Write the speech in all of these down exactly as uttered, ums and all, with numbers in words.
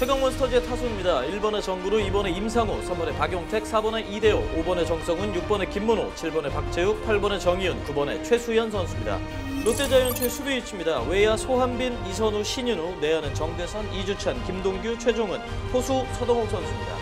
최강 몬스터즈의 타수입니다. 일 번에 정구루, 이 번에 임상우, 삼 번에 박용택, 사 번에 이대호, 오 번에 정성훈, 육 번에 김문호, 칠 번에 박재욱, 팔 번에 정희윤, 구 번에 최수현 선수입니다. 롯데자이언츠의 수비 위치입니다. 외야 소한빈, 이선우, 신윤우, 내야는 정대선, 이주찬, 김동규, 최종은, 포수 서동욱 선수입니다.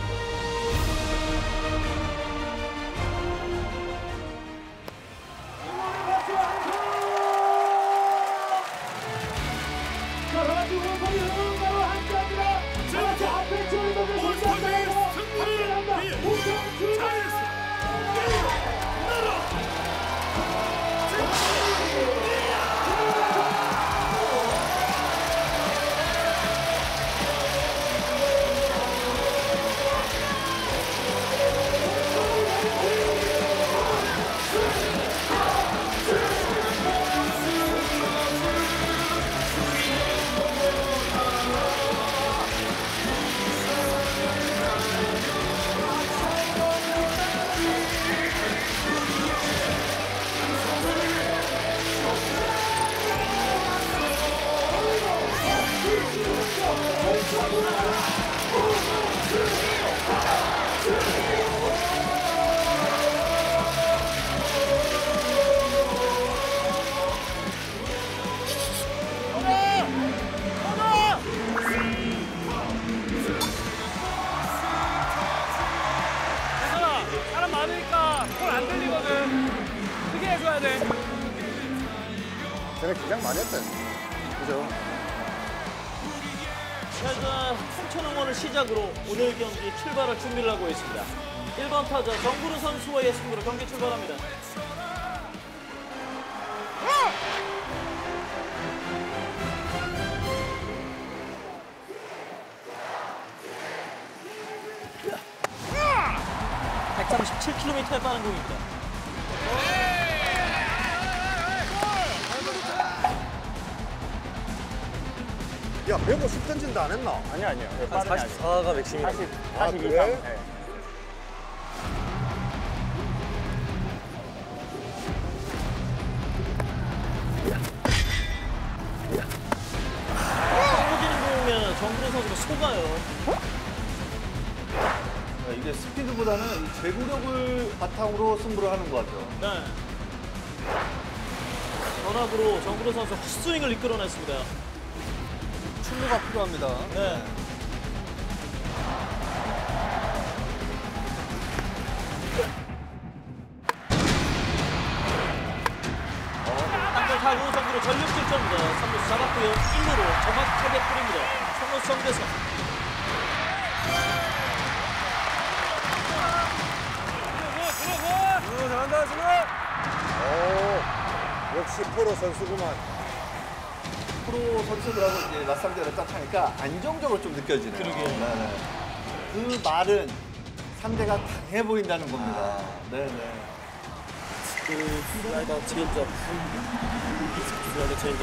사람 많으니까 콜 안 들리거든. 크게 해줘야 돼. 쟤네 그냥 많이 했다. 그죠? 자, 홍천 응원을 시작으로 오늘 경기 출발할 준비를 하고 있습니다. 일 번 타자 정구루 선수와의 승부로 경기 출발합니다. 백삼십칠 킬로미터의 빠른 공입니다. 야, 백오십 던진다 안 했나? 아니요, 아니요. 한 사십사가 맥심이다. 사십, 아, 사십이 그래? 이상. 네. 떨어지는 공이면 정구루 선수가 속아요. 이게 스피드보다는 이 제구력을 바탕으로 승부를 하는 것 같아요. 네. 전압으로 정구루 선수 헛스윙을 이끌어냈습니다. 충무가 필요합니다. 네. 한번 타고 정구루 전력 질주입니다. 삼 루수 잡았고요. 일 루로 정확하게 뿌립니다. 삼 루수 정대선. 잘한다, 지금! 오, 역시 프로 선수구만. 프로 선수들하고 이제 맞상대를 딱 하니까 안정적으로 좀 느껴지네요. 그러게요. 네네. 그 말은 상대가 강해 보인다는 겁니다. 네네. 그 슬라이더 체인지업. 슬라이더 체인지업.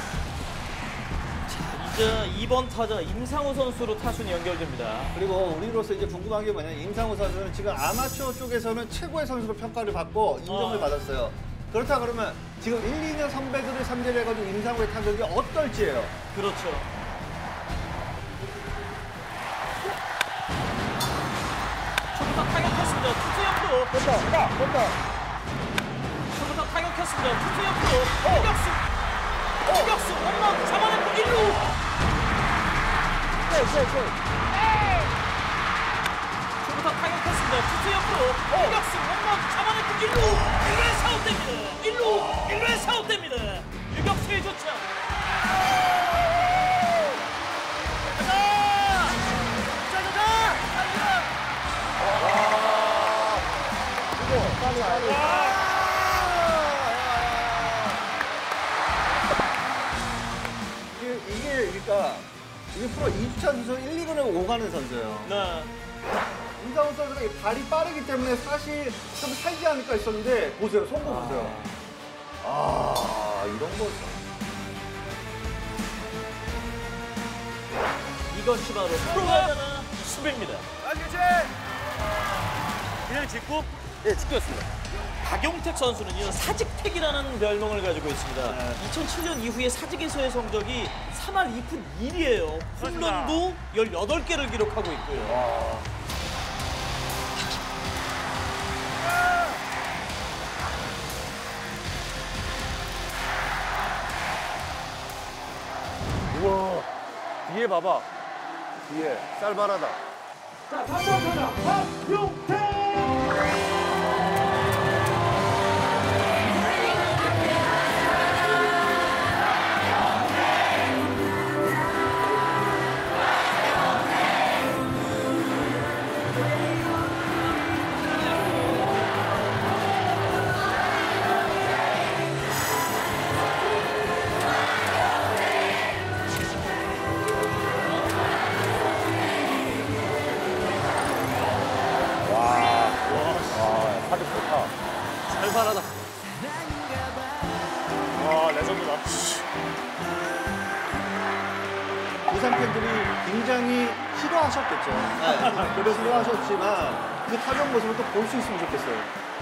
자, 이제 이 번 타자 임상우 선수로 타순이 연결됩니다. 그리고 우리로서 이제 궁금한 게 뭐냐면 임상우 선수는 지금 아마추어 쪽에서는 최고의 선수로 평가를 받고 인정을 어. 받았어요. 그렇다 그러면 지금 일, 이 년 선배들을 상대로 해가지고 임상우의 타격이 어떨지예요. 그렇죠. 초부터 타격했습니다. 투수 옆으로. 됐다, 됐다, 됐다. 초부터 타격했습니다. 투수 옆으로. 유격수. 유격수 홈런 잡아냈고 일 루. 네, 네, 네. 초부터 타격했습니다. 투수 옆으로. 유격수 홈런 잡아냈고 일 루. 일 루에 사웃됩니다. 일 루. 일 루에 사웃됩니다. 유격수의 조차. 가자! 가자, 가자! 이거, 빨리, 빨리. 이게, 이게 그러니까 이게 프로 이주찬 선수 일, 이 군에 오가는 선수예요. 네. 임상우 선수가 이 발이 빠르기 때문에 사실 좀 살지 않을까 했었는데 보세요, 송구 보세요. 아, 이런 거. 이것이 바로 프로가 수비입니다. 아, 그렇지. 그냥 짚고? 예, 짚겼습니다. 박용택 선수는요 사직택이라는 별명을 가지고 있습니다. 네. 이천칠 년 이후에 사직에서의 성적이 삼 할 이 푼 일이에요. 그렇습니다. 홈런도 열여덟 개를 기록하고 있고요. 우와. 뒤에 봐봐. 뒤에 쌀바라다. 사득 좋다. 살벌하다. 와, 레전드다. 부산 팬들이 굉장히 싫어하셨겠죠. 네. 그래서 싫어하셨지만 그 타격 모습을 또 볼 수 있으면 좋겠어요.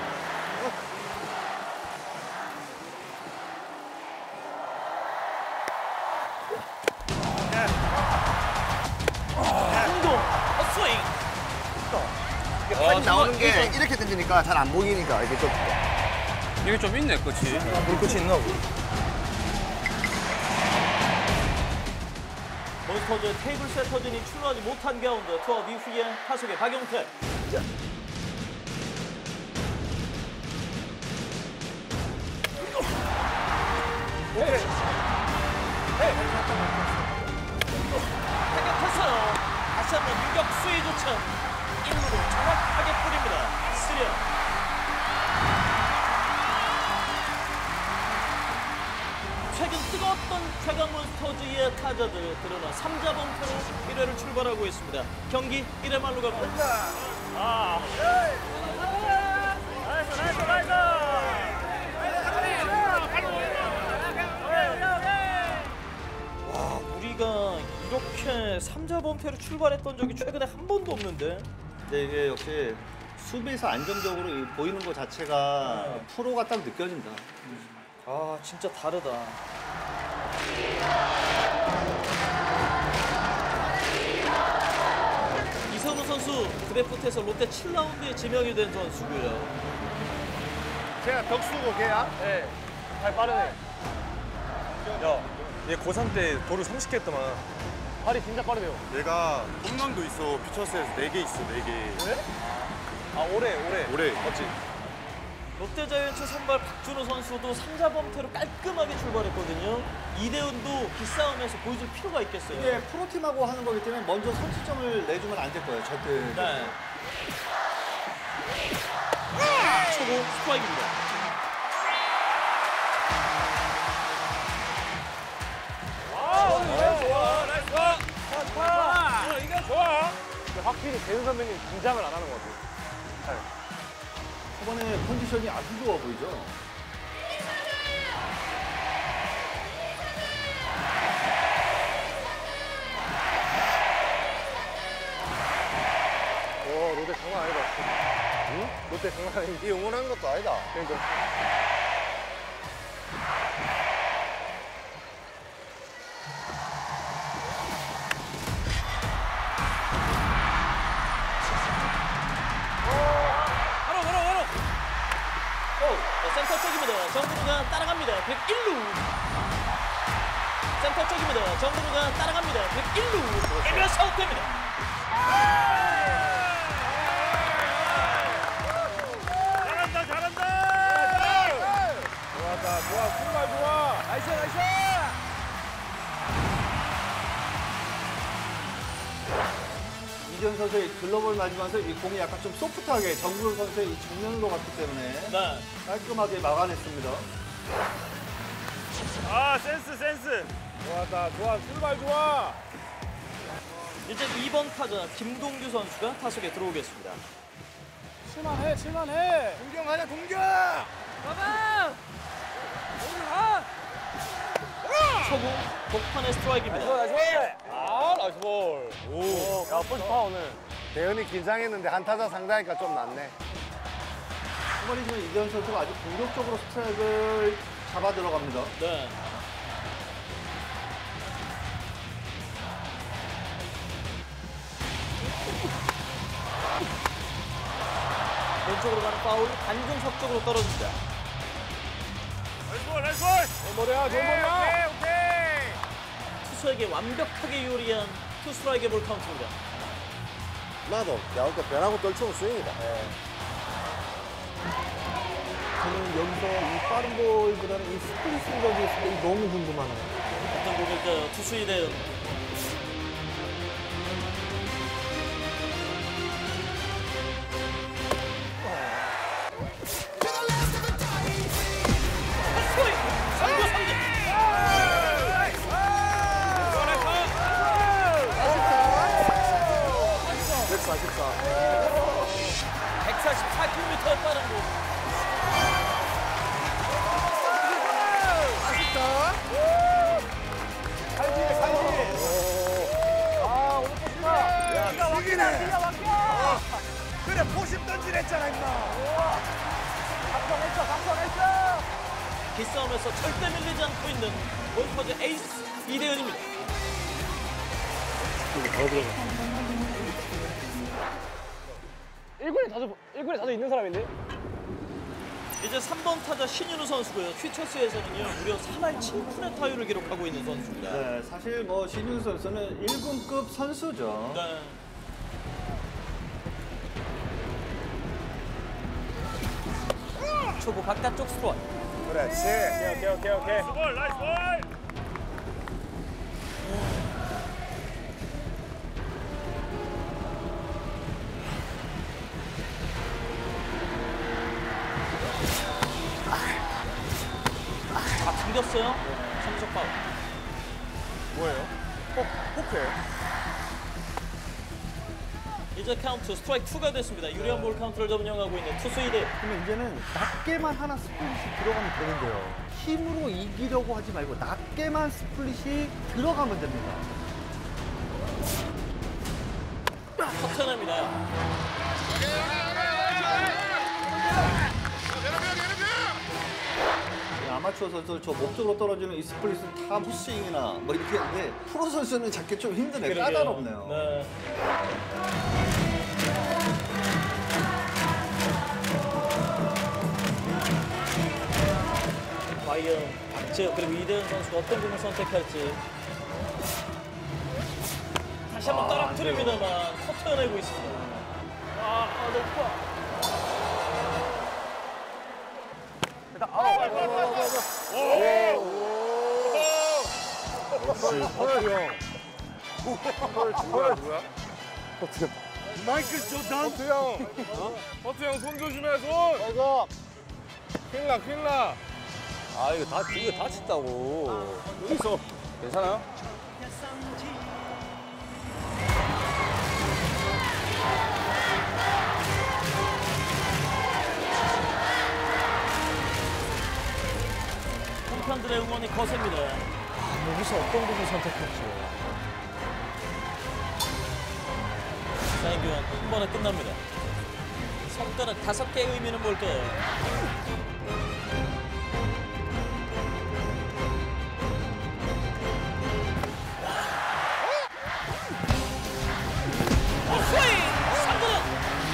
운동, 스윙. 이게 팔이 나오는 게 이렇게 던지니까 잘 안 보이니까 이게 좀 이게 좀 있네, 그치? 불꽃이 있나? 몬스터즈의 테이블 세터진이 출루하지 못한 가운데 투아웃 이후에 타석의 박용택. 타격했어요. 다시 한번 유격수의 조천. 일 루로 정확하게 뿌립니다. 쓰려. 최근 뜨거웠던 최강 몬스터즈의 타자들 드러나 삼자 범퇴로 일 회를 출발하고 있습니다. 경기 일 회 말로 갑니다. 아. 나이스, 나이스, 나이스! 와, 우리가 이렇게 삼자 범퇴로 출발했던 적이 최근에 한 번도 없는데. 근데 이게 역시 수비에서 안정적으로 이 보이는 것 자체가 프로가 딱 느껴진다. 아, 진짜 다르다. 이선우 선수 드래프트에서 롯데 칠 라운드에 지명이 된 선수고요. 걔가 덕수고 걔야? 네, 발 빠르네. 야, 얘 고삼 때 도루 삼십 개 했더만. 발이 진짜 빠르네요. 얘가 홈런도 있어. 퓨처스에서 네 개 있어, 네 개. 왜? 아, 올해, 올해. 올해, 맞지? 롯데자이언츠 선발 박준호 선수도 삼자 범퇴로 깔끔하게 출발했거든요. 이대훈도 기싸움에서 보여줄 필요가 있겠어요. 이게 프로팀하고 하는 거기 때문에 먼저 선취점을 내주면 안 될 거예요, 절대. 네. 초고 스트라이크입니다. 아, 좋아, 나이스! 좋다! 어, 이게 좋아! 확실히 대훈 선배님 긴장을 안 하는 것 같아요. 초반에 컨디션이 아주 좋아 보이죠? 와, 롯데 장난 아니다. 응? 롯데 장난 아니다. 이 응원하는 것도 아니다. 그러니까. 바로 바로 바로. 오, 네, 센터 쪽입니다. 정근우가 따라갑니다. 백일 루. 센터 쪽입니다. 정근우가 따라갑니다. 백일 루. 에미어스 아웃됩니다. 잘한다, 잘한다! 좋았다, 좋아, 정말 좋아. 나이스, 나이스! 이재훈 선수의 글러브를 맞으면서 이 공이 약간 좀 소프트하게 정근우 선수의 이 정면으로 갔기 때문에 네. 깔끔하게 막아냈습니다. 아, 센스, 센스! 좋았다, 좋아, 출발 좋아. 이제 이 번 타자 김동규 선수가 타석에 들어오겠습니다. 칠만해, 칠만해! 공격하자, 공격! 가봐! 오늘 가! 초구 복판의 스트라이크입니다. 아, 나이스 볼. 오, 야, 볼 좋다, 오늘. 대현이 긴장했는데 한 타자 상대하니까 좀 낫네. 말이지만 이대현 선수가 아주 공격적으로 스트라이크를 잡아 들어갑니다. 네. 왼쪽으로 가는 파울 단중석적으로 떨어집니다. 나이스 볼, 나이스 볼! 좋은 볼이야, 좋은 볼이야! 오케이, 오케이! 투수에게 완벽하게 유리한 투 스트라이크의 볼 카운트입니다. 나도 야구가 변하고 떨치는 스윙이다. 저는 여기서 이 빠른 볼보다는 이 스프링 스윙까지 했을 때 너무 궁금하네요. 어떤 공일까요? 투수 이대현. 스트라이크! 삼 구 삼진! 백사십사. 백사십사 킬로미터의 빠른 공. 그래, 포심 던지랬잖아, 임마! 기싸움에서 절대 밀리지 않고 있는 골퍼즈 에이스 이대현입니다. 일 군에 자주, 일 군에 자주 있는 사람인데? 이제 삼 번 타자 신윤우 선수고요. 퓨처스에서는요 무려 삼 할 칠 푼의 타율을 기록하고 있는 선수입니다. 네, 사실 뭐 신윤 선수는 일 군급 선수죠. 네. 초구 바깥쪽 스트라이크. 그렇지. 오케이, 오케이, 오케이, 오케이. 나이스 볼, 나이스 볼! 자, 당겼어요. 삼석 파울. 뭐예요? 포, 포크예요? 이제 카운트 스트라이크 이가 됐습니다. 유리한 볼 카운트를 점령하고 있는 투수 이대현. 그러면 이제는 낮게만 하나 스플릿이 들어가면 되는데요. 힘으로 이기려고 하지 말고 낮게만 스플릿이 들어가면 됩니다. 커튼입니다. 아마추어 선수 저 목적으로 떨어지는 이 스플릿은 다 푸스윙이나 뭐 이렇게 했는데 프로 선수는 잡기 좀 힘드네. 까다롭네요. 네. 과연 박재혁 그리고 이대현 선수가 어떤 공을 선택할지 다시 한번 떨어뜨립니다만 커트해내고 있습니다. 아, 아, 높아. 허열 형. 허열 뭐야? 마이클 조던? 허트 형. 버트 형, 손 조심해, 손! 이거. 큰일 나, 큰일 나. 아 이거 다 이거 다쳤다고. 여기서 괜찮아요? 홈팬들의 응원이 거셉니다. 여기서 어떤 공을 선택할지. 사인 교환 한 번에 끝납니다. 손가락 다섯 개의 의미는 뭘까요? 스윙! 삼 구는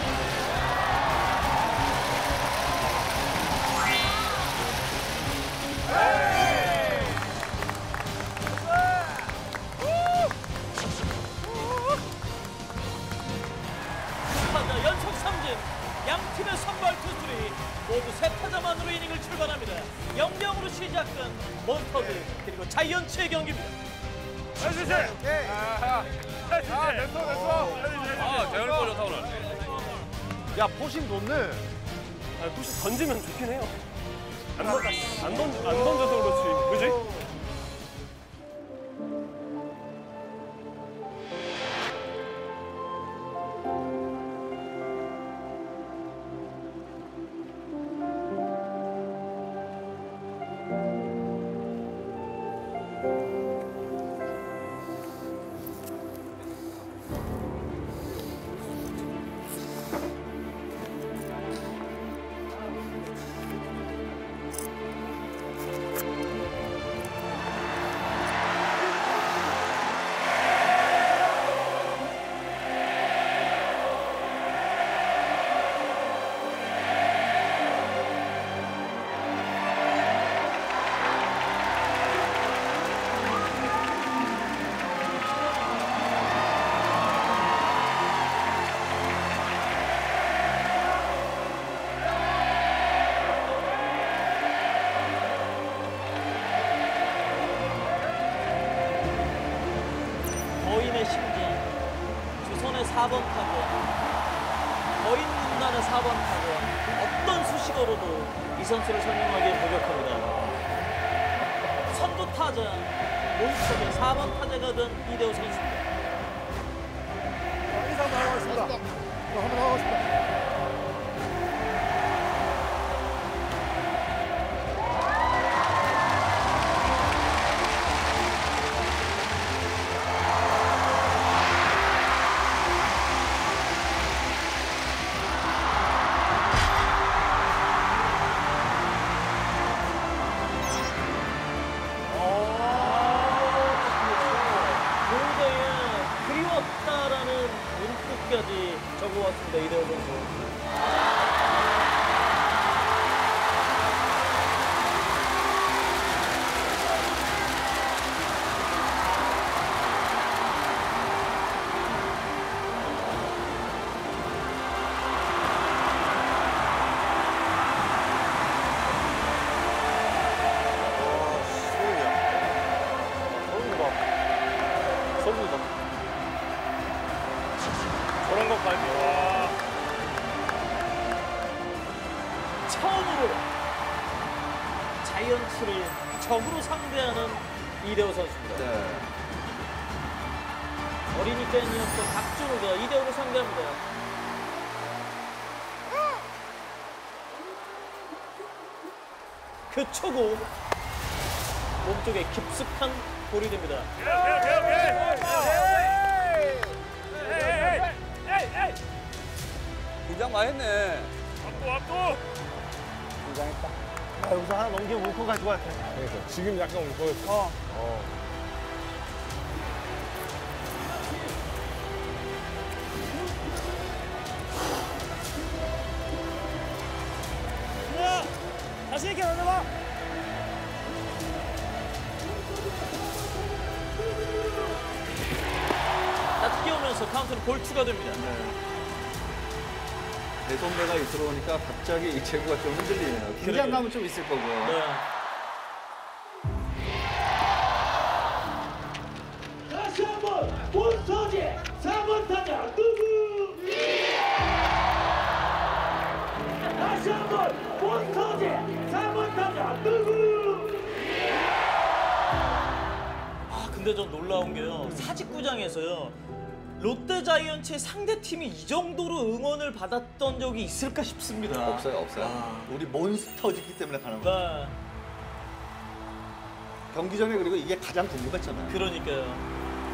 타자 연속 삼진. 양 팀의 선발 투수들이 모두 세 타자만으로 이닝을 출발합니다. 영 대 영으로 시작된 몬스터즈 그리고 자이언츠의 경기입니다. 해주지! 아, 아, 됐어, 됐어. 아, 대열 걸려서 오늘. 야 포심 좋네. 아, 혹시 던지면 좋긴 해요. 안, 던, 안, 던, 안 던져서 그렇지. 그지? 사 번 타건, 거인 문단의 사 번 타건, 어떤 수식어로도 이 선수를 설명하기에 부족합니다. 선두 타자, 몬스터의 사 번 타자가 된 이대호 선수입니다. 인사 한번 하고 가겠습니다. 한번 하고 가겠습니다. 까지 적어왔습니다. 이대호 선수. 저런 것까지. 와. 처음으로 자이언츠를 적으로 상대하는 이대호 선수입니다. 네. 어린이 팬이었던 박준호가 이대호를 상대합니다. 그 초구 몸쪽에 깊숙한 볼이 됩니다. 긴장 많이 했네. 앞도 앞도. 아, 여기서 하나 넘기면 울컥 갈 것 같아. 그러니까 지금 약간 울컥했어. 어. 다시 이렇게 올려봐. 딱 끼우면서 카운트는 볼 추가됩니다. 내 손배가 들어오니까 갑자기 이 체구가 좀 흔들리네요. 긴장감은 좀 있을 거고. 네. 다시 한번 본서재 사 번 타자 누구? 다시 한번 본서재 사 번 타자 누구? 아 근데 좀 놀라운 게요. 사직구장에서요. 롯데 자이언츠의 상대팀이 이 정도로 응원을 받았던 적이 있을까 싶습니다. 없어요, 없어요. 아. 우리 몬스터지기 때문에 가는 거예요. 네, 경기 전에 그리고 이게 가장 궁금했잖아요. 그러니까요.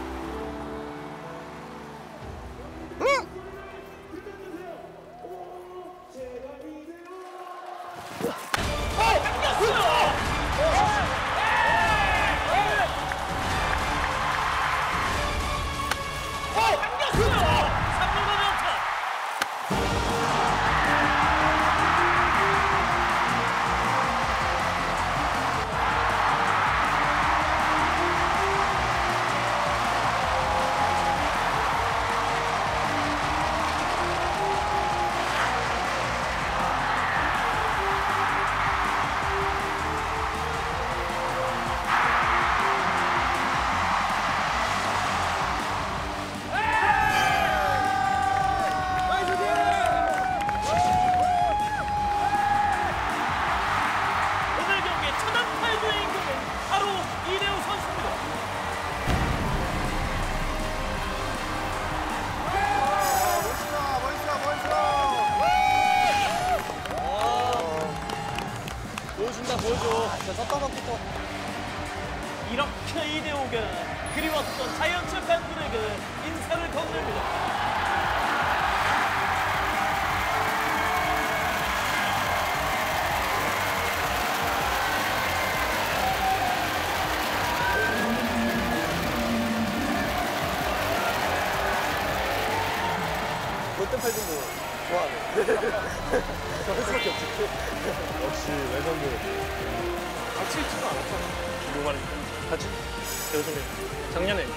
오늘 경기의 첫 안타의 주인공은 바로 이대호 선수입니다. 멋있다, 멋있다, 멋있다. 보여준다, 보여줘. 섰다부터 이렇게 이대호가 그리웠던 자이언츠 팬들에게 인사를 건넵니다. 롯데 팬들도 좋아하네. 저럴 수밖에 없지. 역시 레전드. 같이 있지도 않았잖아. 누구 말인지. 같이? 요즘에. 작년에.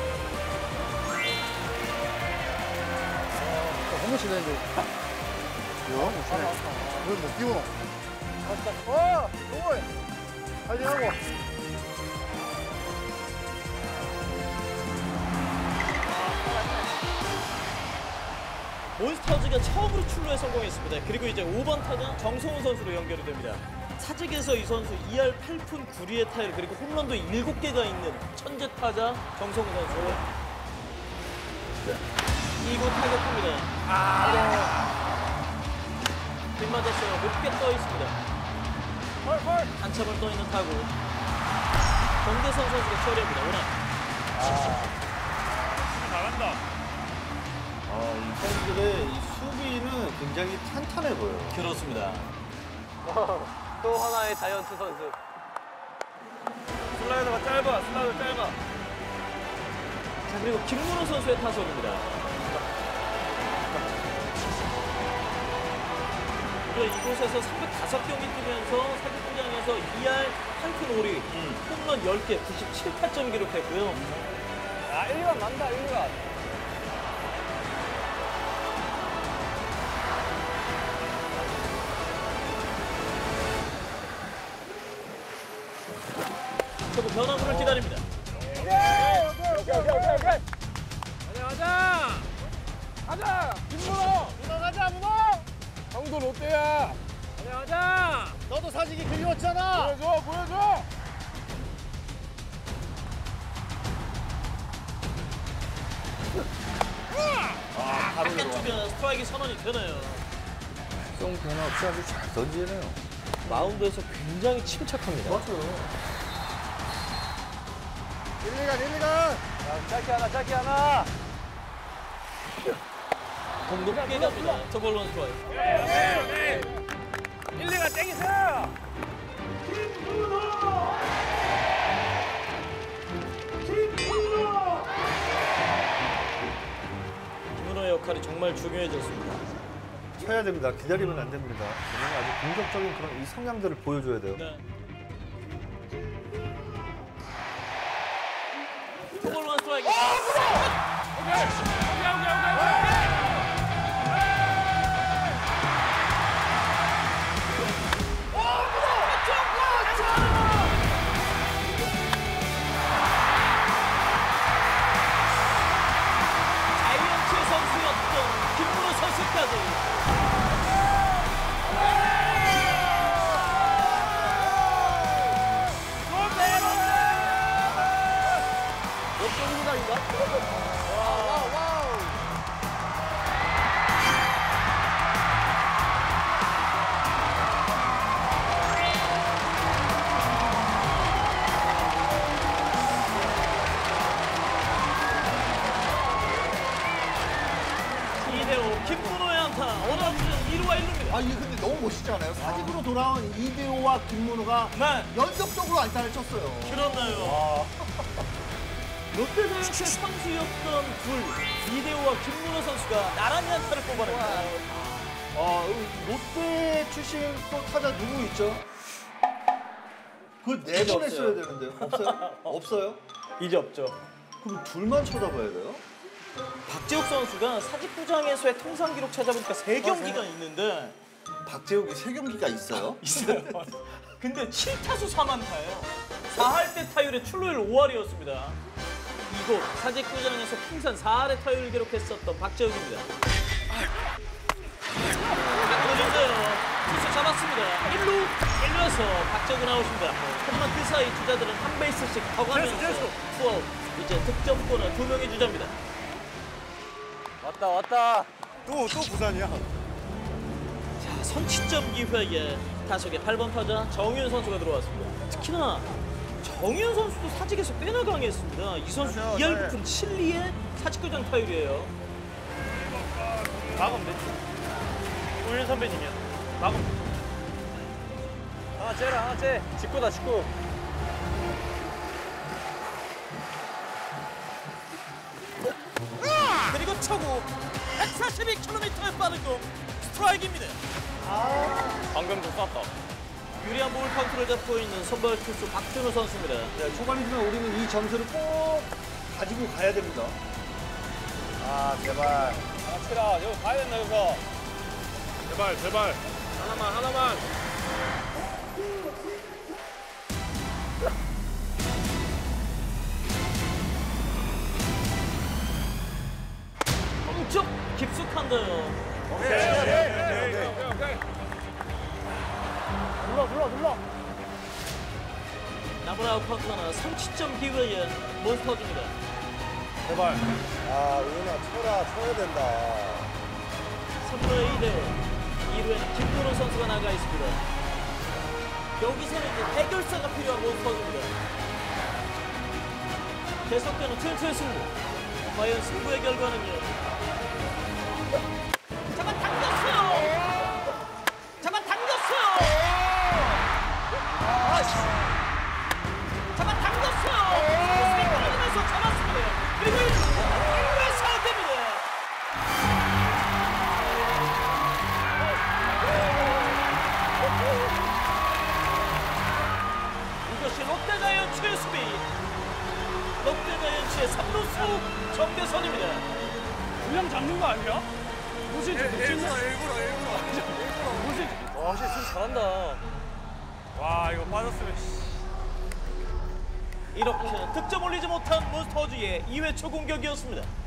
한 번씩 내는데. 야, 무시네. 왜못 끼우노? 어! 동호회! 파이팅 하고! 몬스터즈가 처음으로 출루에 성공했습니다. 그리고 이제 오 번 타자 정성훈 선수로 연결이 됩니다. 사직에서 이 선수 이 할 팔 푼 구 리의 타율 그리고 홈런도 일곱 개가 있는 천재 타자 정성훈 선수. 이 구 타격합니다. 아, 빗 맞았어요. 높게 떠 있습니다. 한참을 떠 있는 타구. 정대선 선수가 처리합니다. 오나. 잘한다. 아, 이 팬들의 이 수비는 굉장히 탄탄해 보여요. 그렇습니다. 또 하나의 자이언츠 선수. 슬라이더가 짧아, 슬라이더 짧아. 자, 그리고 김문호 선수의 타석입니다. 그리고 이곳에서 삼백오 경기 뛰면서 사직구장에서 이 할 팔 푼 오 리, 홈런 열 개, 구십칠 타점 기록했고요. 아, 일 번 난다, 일 번. 저도 변화구를 기다립니다. 가자! 가자! 김문호! 문호 가자, 문호! 형도 롯데야! 가자, 가자! 너도 사직이 그리웠잖아. 보여줘, 보여줘! 바깥쪽에 스트라이크 선언이 되네요. 성 변화 없이 아주 잘 던지네요. 마운드에서 굉장히 침착합니다. 일, 이간, 일, 이간. 짧게 하나, 짧게 하나! 공 높게 갑니다. 더블 원 스트라이크. 일, 이간 땡기세요! 김문호! 김문호! 김문호의 역할이 정말 중요해졌습니다. 쳐야 됩니다. 기다리면 안 됩니다. 저는 아주 공격적인 그런 이 성향들을 보여줘야 돼요. 네. 더블 원 스트라이크. 자이언츠 선수였던 김문호 선수까지. 이 대 오 김문호의 안타. 원아웃은 일 루와 일 루입니다. 아, 이게 근데 너무 멋있지 않아요? 사직으로 돌아온 이대호와 김문호가 네. 연속적으로 안타를 쳤어요. 그렇나요? 롯데자이언츠의 선수였던 둘, 이대호와 김문호 선수가 나란히 안타를 뽑아냅니다. 아, 롯데 출신 또 타자 누구 있죠? 그걸 네 번 없어요. 했어야 되는데요. 없어요? 없어요? 이제 없죠. 그럼 둘만 쳐다봐야 돼요? 박재욱 선수가 사직구장에서의 통상 기록 찾아보니까 세 경기가 있는데 박재욱이 세 경기가 있어요? 있어요. 근데 칠 타수 삼 안타예요. 사 할 때 타율의 출루율 오 할이었습니다. 이곳 사직구장에서 통산 사 할의 타율을 기록했었던 박재욱입니다. 박재욱인데요. 투수 잡았습니다. 일 루, 일 루에서 박재욱은 아웃입니다. 하지만 그 사이 주자들은 한 베이스씩 더 가면서 투아웃. 이제 득점권은 두 명의 주자입니다. 왔다, 왔다! 또, 또 부산이야. 자, 선취점 기회에 타석에 팔 번 타자 정윤 선수가 들어왔습니다. 특히나 정윤 선수도 사직에서 꽤나 강했습니다. 이 선수 맞아요, 이 할 네. 구 푼 칠 리의 사직구장 타율이에요. 막으면 됐지. 우윤 선배님이야. 막으면 돼. 하나 째라, 하나 째. 직구다, 직구. 그리고 초구 백사십이 킬로미터의 빠른 공 스트라이크입니다. 방금 좀 쐈다. 유리한 볼 카운트를 잡고 있는 선발 투수 박준호 선수입니다. 네, 초반이지만 우리는 이 점수를 꼭 가지고 가야 됩니다. 아, 제발. 하나 치라. 여기 가야 된다, 여기서. 제발, 제발. 하나만, 하나만. 왼쪽 깊숙한데요. 눌러 눌러 눌러. 남은 아웃 카운트는 삼 점 기회에 몬스터즈입니다. 제발. 아, 우연아, 쳐라, 쳐야 된다. 삼 분의 이 대 오. 이 루에는 김문호 선수가 나가 있습니다. 여기서는 이제 해결사가 필요한 몬스터즈입니다. 계속되는 트윈트의 승부. 과연 승부의 결과는요? 잡아 당겼어요! 잡아 당겼어요! 잡아 당겼어요! 스피드 끌어내면서 잡았습니다. 그리고 일 루에 사웃됩니다. 이것이 롯데자이언츠의 수비. 롯데자이언츠의 삼 루수 정대선입니다. 그냥 잡는 거 아니야? 무슨 일부러, 일부러, 일부러. 무슨? 와, 확실히 수비 잘한다. 와 이거 빠졌으면. 씨. 이렇게 득점 올리지 못한 몬스터즈의 이 회 초 공격이었습니다.